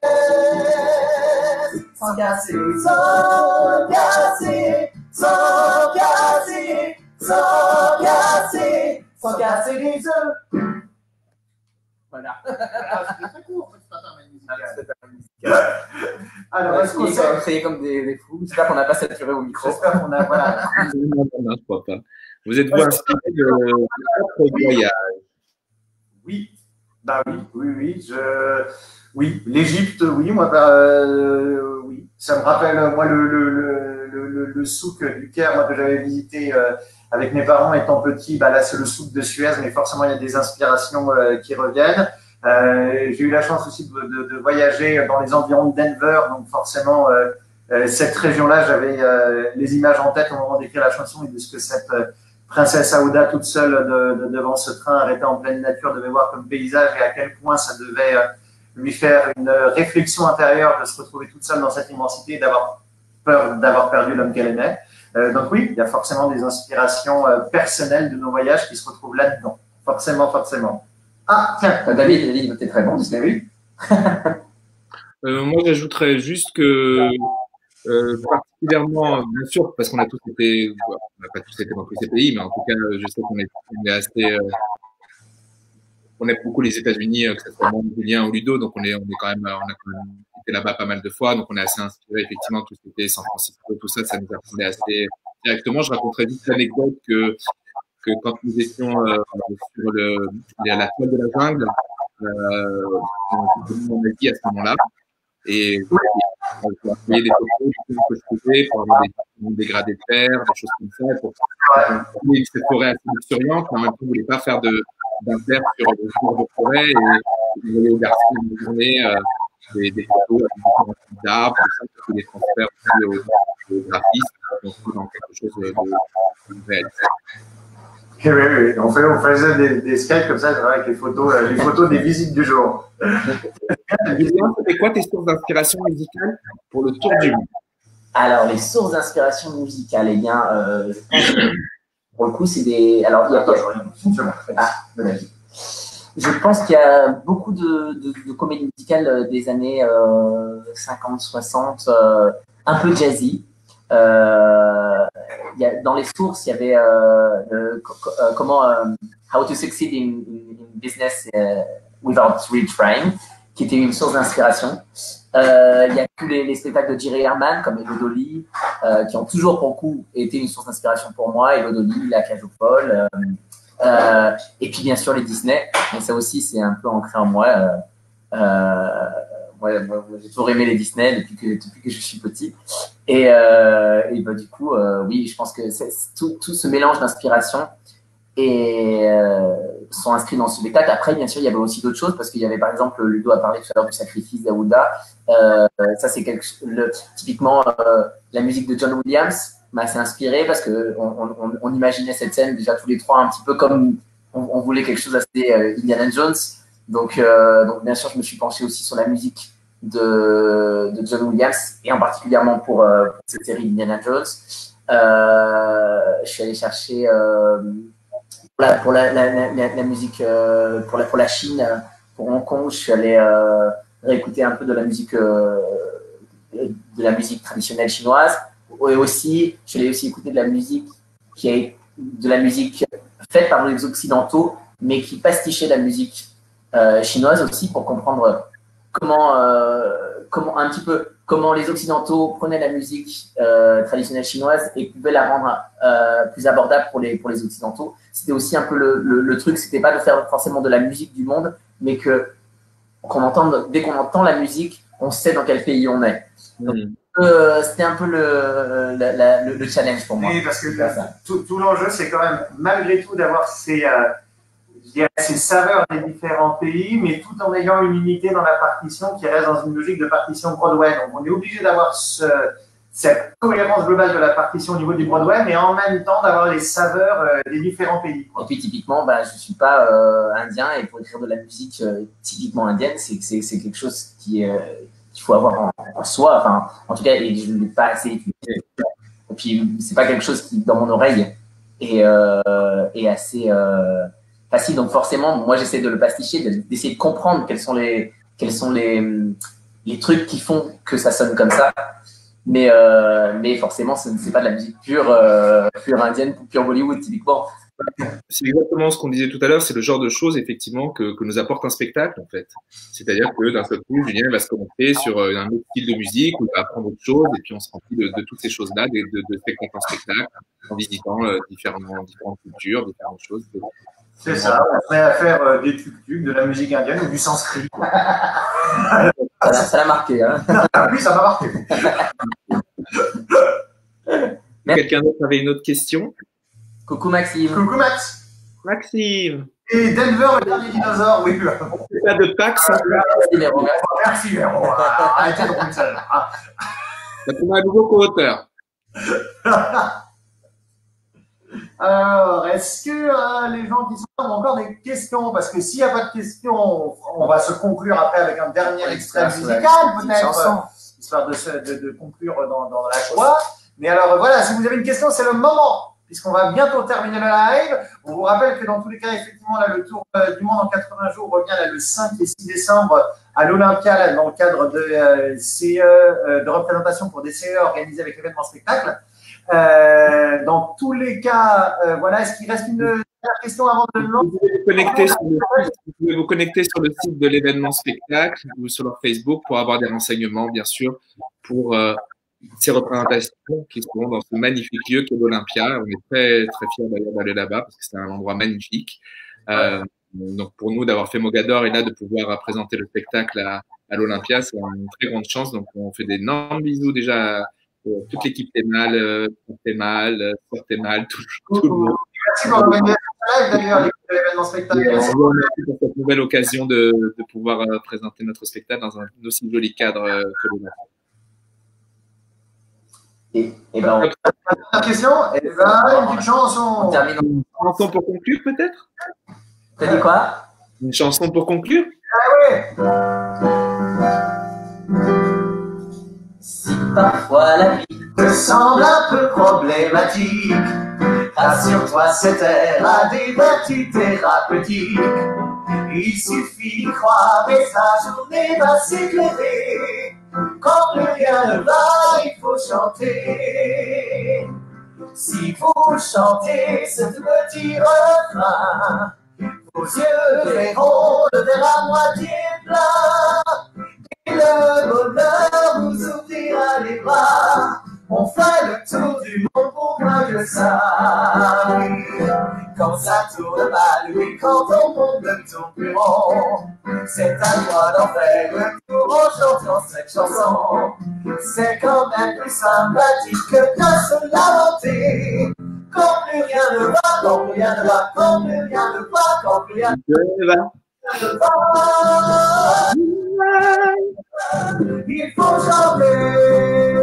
mer. Sans casser, sans casser, sans casser, sans casser, sans casser les œufs. Voilà. C'était très court, alors, est-ce qu'on s'est créé comme des, des fous? J'espère qu'on n'a pas saturé au micro. J'espère qu'on a. Voilà. Non, non, non, je crois pas. Vous êtes-vous inspiré de votre voyage? Oui, bah oui, oui, oui. Je... Oui, l'Égypte, oui, moi, bah, euh, oui. Ça me rappelle, moi, le, le, le, le, le souk du Caire, moi, que j'avais visité euh, avec mes parents étant petit. Bah, là, c'est le souk de Suez, mais forcément, il y a des inspirations euh, qui reviennent. Euh, j'ai eu la chance aussi de, de, de voyager dans les environs de Denver, donc forcément, euh, euh, cette région-là, j'avais euh, les images en tête au moment d'écrire la chanson et de ce que cette euh, princesse Aouda, toute seule de, de, devant ce train arrêté en pleine nature, devait voir comme paysage et à quel point ça devait euh, lui faire une réflexion intérieure de se retrouver toute seule dans cette immensité et d'avoir peur d'avoir perdu l'homme qu'elle aimait. Euh, donc oui, il y a forcément des inspirations euh, personnelles de nos voyages qui se retrouvent là-dedans. Forcément, forcément. Ah, tiens, David, David, t'es très bon, tu l'as vu? euh, Moi, j'ajouterais juste que, euh, particulièrement, bien sûr, parce qu'on a tous été, on n'a pas tous été dans tous ces pays, mais en tout cas, je sais qu'on est, on est assez, euh, on aime beaucoup les États-Unis, que ce soit moi, Julien ou Ludo, donc on est, on est quand même, on a quand même été là-bas pas mal de fois, donc on est assez inspiré, effectivement, tout ce qui était San Francisco, tout ça, ça nous a parlé assez directement. Je raconterai juste l'anecdote que, que quand nous étions euh, sur le, la toile de la jungle, euh, on a dit à ce moment-là, et on a envoyé des photos que je faisais pour avoir des, des dégradés de terre, des choses comme ça, pour trouver cette forêt assez luxuriante, mais en même temps, on ne voulait pas faire de d'inter sur le jour de forêt, et on voyait aux garçons une journée euh, des, des photos avec différents types d'arbres, tout ça, pour les transferts aussi aux, aux graphistes, donc dans quelque chose de, de, de réaliste. Oui, oui, oui. On, fait, on faisait des, des skates comme ça, avec les photos, euh, les photos des visites du jour. C'était quoi tes sources d'inspiration musicale pour le tour du monde? Alors, les sources d'inspiration musicale, eh bien, euh, je pense que pour le coup, c'est des. Alors, il y a. Ah, vas-y. Je pense qu'il y a beaucoup de, de, de comédies musicales des années euh, cinquante, soixante, euh, un peu jazzy. Euh, il y a, dans les sources, il y avait euh, le, euh, comment euh, How to Succeed in, in, in Business uh, Without Really Trying, qui était une source d'inspiration. Euh, il y a tous les, les spectacles de Jerry Herman, comme Hello Dolly, euh, qui ont toujours pour le coup été une source d'inspiration pour moi. Hello Dolly, La Cage aux Folles, euh, euh, et puis bien sûr les Disney. Et ça aussi, c'est un peu ancré en moi. Euh, euh, Ouais, moi, j'ai toujours aimé les Disney depuis que, depuis que je suis petit. Et, euh, et bah, du coup, euh, oui, je pense que c'est, tout, tout ce mélange d'inspiration et euh, sont inscrits dans ce spectacle. Après, bien sûr, il y avait aussi d'autres choses parce qu'il y avait, par exemple, Ludo a parlé tout à l'heure du sacrifice d'Aouda. Euh, ça, c'est quelque, le, typiquement euh, la musique de John Williams m'a assez inspiré parce que on, on, on imaginait cette scène déjà tous les trois un petit peu comme on, on voulait quelque chose assez euh, Indiana Jones. Donc, euh, donc, bien sûr, je me suis penché aussi sur la musique de, de John Williams, et en particulièrement pour, euh, pour cette série Indiana Jones. Euh, je suis allé chercher euh, pour, la, pour la, la, la, la musique, euh, pour, la, pour la Chine, pour Hong Kong, je suis allé euh, réécouter un peu de la musique, euh, de la musique traditionnelle chinoise. Et aussi, je suis allé aussi écouter de la musique qui est de la musique faite par les Occidentaux, mais qui pastichait la musique Euh, chinoise aussi pour comprendre comment, euh, comment un petit peu comment les Occidentaux prenaient la musique euh, traditionnelle chinoise et pouvaient la rendre euh, plus abordable pour les, pour les Occidentaux. C'était aussi un peu le, le, le truc, c'était pas de faire forcément de la musique du monde, mais que qu'on entende, dès qu'on entend la musique, on sait dans quel pays on est. Donc, mmh. euh, c'était un peu le, la, la, le, le challenge pour moi. Oui, parce que tout, tout l'enjeu, c'est quand même, malgré tout, d'avoir ces... Euh, je dirais, ces saveurs des différents pays, mais tout en ayant une unité dans la partition qui reste dans une logique de partition Broadway. Donc, on est obligé d'avoir ce, cette cohérence globale de la partition au niveau du Broadway, mais en même temps d'avoir les saveurs euh, des différents pays. Et puis, typiquement, bah, je ne suis pas euh, indien, et pour écrire de la musique euh, typiquement indienne, c'est, c'est, c'est quelque chose qui, euh, qu'il faut avoir en, en soi. Enfin, en tout cas, et je ne l'ai pas assez étudié. Et puis, ce n'est pas quelque chose qui, dans mon oreille, est, euh, est assez... Euh, facile, donc forcément, moi j'essaie de le pasticher, d'essayer de comprendre quels sont les, quels sont les, les trucs qui font que ça sonne comme ça. Mais, euh, mais forcément, ce n'est pas de la musique pure, euh, pure indienne, pure Bollywood, typiquement. C'est exactement ce qu'on disait tout à l'heure, c'est le genre de choses effectivement que, que nous apporte un spectacle en fait. C'est-à-dire que d'un seul coup, Julien va se connecter sur un autre style de musique, ou il va apprendre autre chose, et puis on se remplit de, de toutes ces choses-là, de, de, de spectacle en spectacle, en visitant euh, différents, différentes cultures, différentes choses. C'est ça, on est à faire euh, des tuk-tuk, de la musique indienne ou du sanskrit. Ça l'a marqué. Hein. Oui, ça m'a marqué. Quelqu'un d'autre avait une autre question? Coucou Maxime. Coucou Max. Maxime. Et Denver, le dernier dinosaure, oui. C'est pas de Pax. Hein. Merci Véro. Merci Véro. Arrêtez de prendre celle-là. On a un nouveau co-auteur. Alors, est-ce que euh, les gens qui sont là ont encore des questions? Parce que s'il n'y a pas de questions, on va se conclure après avec un dernier extrait musical, peut-être, histoire de, se, de, de conclure dans, dans la joie. Mais alors, voilà, si vous avez une question, c'est le moment, puisqu'on va bientôt terminer le live. On vous rappelle que dans tous les cas, effectivement, là, le Tour euh, du monde en quatre-vingts jours revient là, le cinq et six décembre à l'Olympia, dans le cadre de, euh, C E, euh, de représentation pour des C E organisés avec l'événement spectacle. Euh, dans tous les cas, euh, voilà, est-ce qu'il reste une dernière question avant de le vous pouvez, vous, connecter sur le, vous pouvez vous connecter sur le site de l'événement spectacle ou sur leur Facebook pour avoir des renseignements, bien sûr, pour euh, ces représentations qui seront dans ce magnifique lieu qu'est l'Olympia. On est très, très fiers d'ailleurs d'aller là-bas parce que c'est un endroit magnifique. Euh, donc, pour nous, d'avoir fait Mogador et là, de pouvoir présenter le spectacle à, à l'Olympia, c'est une très grande chance. Donc, on fait d'énormes bisous déjà à toute l'équipe Témal, euh, Témal, Sport Témal, tout, tout le monde. Merci pour l'organisation live d'ailleurs, l'équipe de l'événement spectacle. Merci pour cette nouvelle occasion de, de pouvoir euh, présenter notre spectacle dans un aussi joli cadre euh, que le nôtre. Et, et ben, on... question, et ben, une petite chanson. On termine. Une chanson pour conclure, peut-être? T'as dit quoi? Une chanson pour conclure? Ah oui. Si parfois la vie te semble un peu problématique, rassure-toi, cette ère a des vertus thérapeutiques. Il suffit d'y croire et sa journée va s'éclairer. Quand plus rien ne va, il faut chanter. Si vous chantez ce petit refrain, vos yeux verront le verre à moitié plein. Et le bonheur vous ouvrira les bras. On fait le tour du monde pour moins que ça. Quand ça tourne mal, oui, quand ton monde ne tourne plus rond, c'est à toi d'en faire le tour en chantant cette chanson. C'est quand même plus sympathique que de se lamenter. Quand plus rien ne va, quand plus rien ne va, quand plus rien ne va, quand plus rien ne va. Il faut chanter.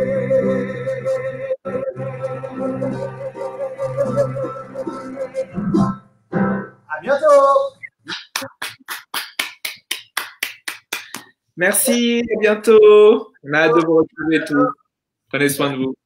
À bientôt. Merci, à bientôt. On a hâte de vous retrouver tous. Prenez soin de vous.